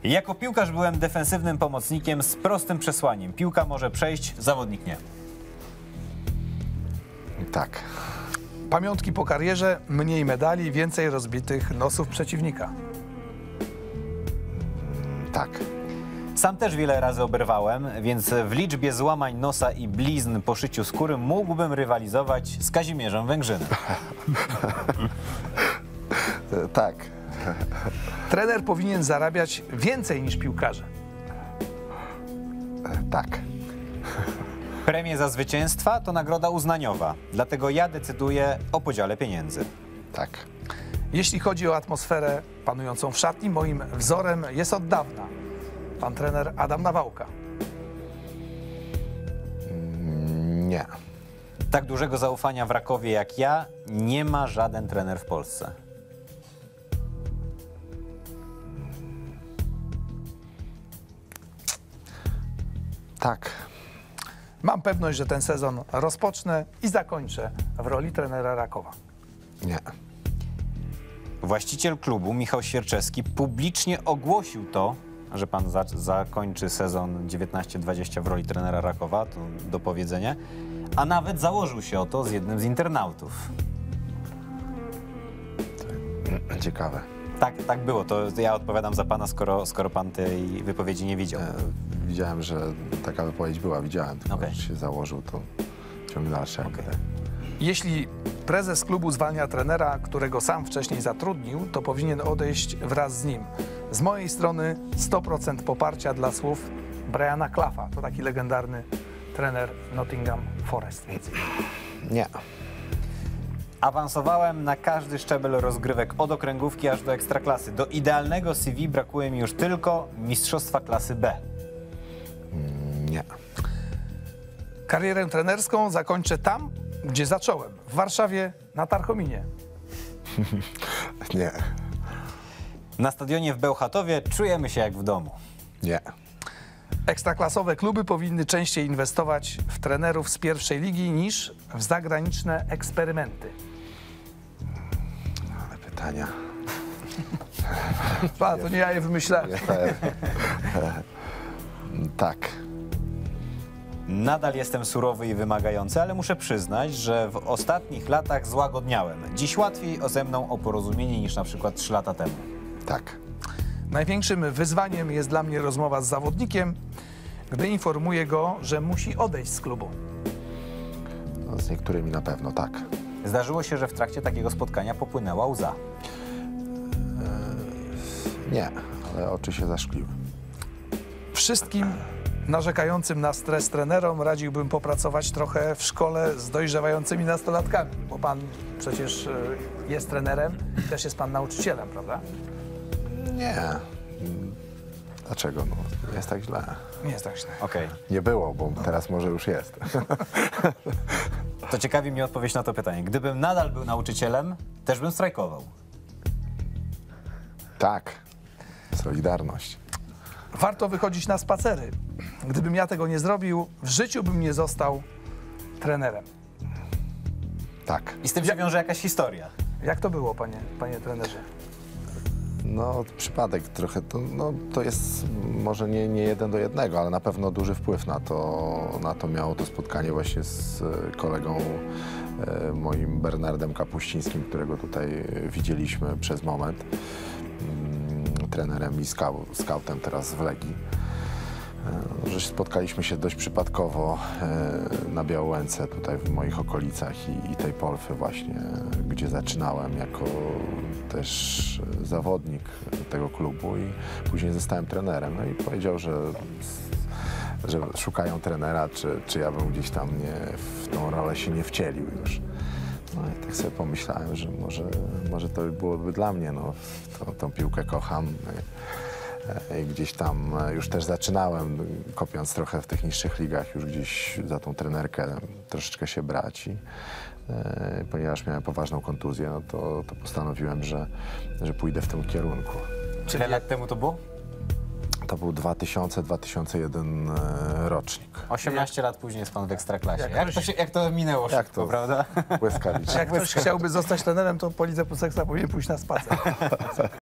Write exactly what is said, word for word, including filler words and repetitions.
Jako piłkarz byłem defensywnym pomocnikiem z prostym przesłaniem. Piłka może przejść, zawodnik nie. Tak. Pamiątki po karierze, mniej medali, więcej rozbitych nosów przeciwnika. Tak. Sam też wiele razy oberwałem, więc w liczbie złamań nosa i blizn po szyciu skóry mógłbym rywalizować z Kazimierzem Węgrzynem. Tak. Trener powinien zarabiać więcej niż piłkarze. Tak. Premie za zwycięstwa to nagroda uznaniowa, dlatego ja decyduję o podziale pieniędzy. Tak. Jeśli chodzi o atmosferę panującą w szatni, moim wzorem jest od dawna pan trener Adam Nawałka. Nie. Tak dużego zaufania w Rakowie jak ja nie ma żaden trener w Polsce. Tak. Mam pewność, że ten sezon rozpocznę i zakończę w roli trenera Rakowa. Nie. Właściciel klubu, Michał Świerczewski, publicznie ogłosił to, że pan za zakończy sezon dziewiętnaście dwadzieścia w roli trenera Rakowa, to do powiedzenia, a nawet założył się o to z jednym z internautów. Ciekawe. Tak, tak było, to ja odpowiadam za pana, skoro, skoro pan tej wypowiedzi nie widział. E, widziałem, że taka wypowiedź była, widziałem, tylko Okej. że się założył, to ciąg dalszy. jakby. Okej. Jeśli prezes klubu zwalnia trenera, którego sam wcześniej zatrudnił, to powinien odejść wraz z nim. Z mojej strony sto procent poparcia dla słów Briana Clougha. To taki legendarny trener Nottingham Forest. Nie. Awansowałem na każdy szczebel rozgrywek od okręgówki aż do ekstraklasy. Do idealnego C V brakuje mi już tylko mistrzostwa klasy B. Nie. Karierę trenerską zakończę tam, gdzie zacząłem. W Warszawie na Tarchominie. Nie. Na stadionie w Bełchatowie czujemy się jak w domu. Nie. Ekstraklasowe kluby powinny częściej inwestować w trenerów z pierwszej ligi niż w zagraniczne eksperymenty. Ale pytania. A, to nie ja je wymyślałem. Nie. Tak. Nadal jestem surowy i wymagający, ale muszę przyznać, że w ostatnich latach złagodniałem. Dziś łatwiej o ze mną o porozumienie niż na przykład trzy lata temu. Tak. Największym wyzwaniem jest dla mnie rozmowa z zawodnikiem, gdy informuję go, że musi odejść z klubu. No, z niektórymi na pewno tak. Zdarzyło się, że w trakcie takiego spotkania popłynęła łza. Nie, ale oczy się zaszkliły. Wszystkim narzekającym na stres trenerom radziłbym popracować trochę w szkole z dojrzewającymi nastolatkami, bo pan przecież y, jest trenerem i też jest pan nauczycielem, prawda? Nie. Dlaczego? No, nie jest tak źle. Nie jest tak źle. Okej. Nie było, bo teraz może już jest. To ciekawi mnie odpowiedź na to pytanie. Gdybym nadal był nauczycielem, też bym strajkował. Tak. Solidarność. Warto wychodzić na spacery. Gdybym ja tego nie zrobił, w życiu bym nie został trenerem. Tak. I z tym się wiąże jakaś historia. Jak to było, panie, panie trenerze? No, przypadek trochę, to, no, to jest może nie, nie jeden do jednego, ale na pewno duży wpływ na to, na to miało to spotkanie właśnie z kolegą e, moim Bernardem Kapuścińskim, którego tutaj widzieliśmy przez moment, mm, trenerem i skau, skautem teraz w Legii. E, że spotkaliśmy się dość przypadkowo e, na Białęce, tutaj w moich okolicach i, i tej Polfy właśnie, gdzie zaczynałem jako też zawodnik tego klubu i później zostałem trenerem. No i powiedział, że, że szukają trenera, czy, czy ja bym gdzieś tam nie, w tą rolę się nie wcielił już. No i tak sobie pomyślałem, że może, może to byłoby dla mnie, no, to, tą piłkę kocham. I gdzieś tam już też zaczynałem, kopiąc trochę w tych niższych ligach, już gdzieś za tą trenerkę troszeczkę się brać. I, e, ponieważ miałem poważną kontuzję, no to, to postanowiłem, że, że pójdę w tym kierunku. Czyli ile lat temu to było? To był dwa tysiące do dwa tysiące jeden rocznik. osiemnaście lat później jest pan w Ekstraklasie. Jak Jak, ktoś- to, się, jak to minęło Jak szybko, to? prawda? Błyskawicznie. Jak ktoś chciałby zostać trenerem, to po Lidze Plus Ekstra powinien pójść na spacer.